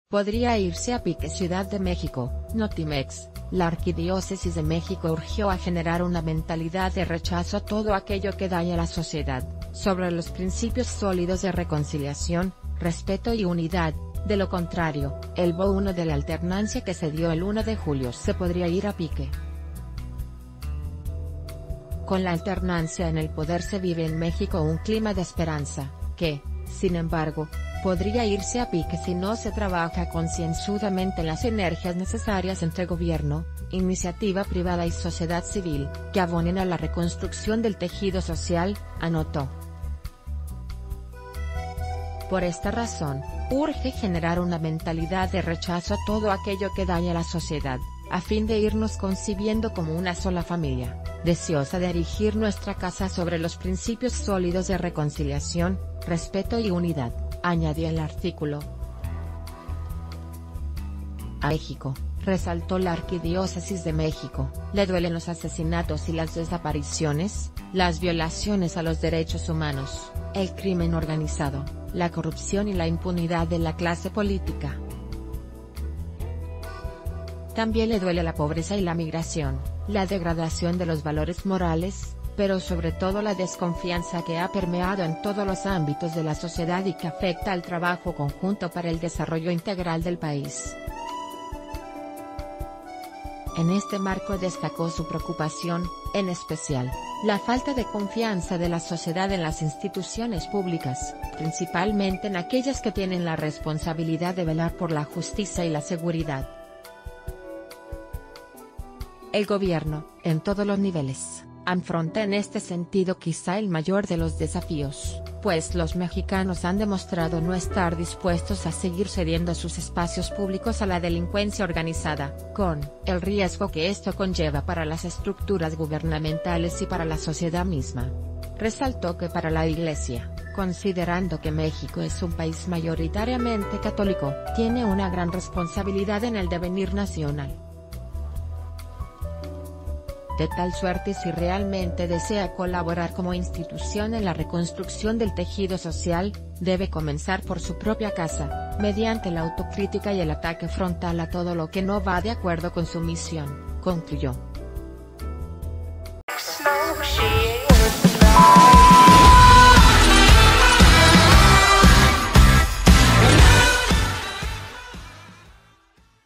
podría irse a pique. Ciudad de México, Notimex. La Arquidiócesis de México urgió a generar una mentalidad de rechazo a todo aquello que daña a la sociedad, sobre los principios sólidos de reconciliación, respeto y unidad. De lo contrario, el bono de la alternancia que se dio el 1 de julio se podría ir a pique. Con la alternancia en el poder se vive en México un clima de esperanza, que, sin embargo, podría irse a pique si no se trabaja concienzudamente en las sinergias necesarias entre gobierno, iniciativa privada y sociedad civil, que abonen a la reconstrucción del tejido social, anotó. Por esta razón, urge generar una mentalidad de rechazo a todo aquello que daña a la sociedad, a fin de irnos concibiendo como una sola familia, deseosa de erigir nuestra casa sobre los principios sólidos de reconciliación, respeto y unidad, añadió el artículo. A México, resaltó la Arquidiócesis de México, le duelen los asesinatos y las desapariciones, las violaciones a los derechos humanos, el crimen organizado, la corrupción y la impunidad de la clase política. También le duele la pobreza y la migración, la degradación de los valores morales, pero sobre todo la desconfianza que ha permeado en todos los ámbitos de la sociedad y que afecta al trabajo conjunto para el desarrollo integral del país. En este marco destacó su preocupación, en especial, la falta de confianza de la sociedad en las instituciones públicas, principalmente en aquellas que tienen la responsabilidad de velar por la justicia y la seguridad. El gobierno, en todos los niveles, afronta en este sentido quizá el mayor de los desafíos, pues los mexicanos han demostrado no estar dispuestos a seguir cediendo sus espacios públicos a la delincuencia organizada, con el riesgo que esto conlleva para las estructuras gubernamentales y para la sociedad misma. Resaltó que para la Iglesia, considerando que México es un país mayoritariamente católico, tiene una gran responsabilidad en el devenir nacional. De tal suerte, si realmente desea colaborar como institución en la reconstrucción del tejido social, debe comenzar por su propia casa, mediante la autocrítica y el ataque frontal a todo lo que no va de acuerdo con su misión, concluyó.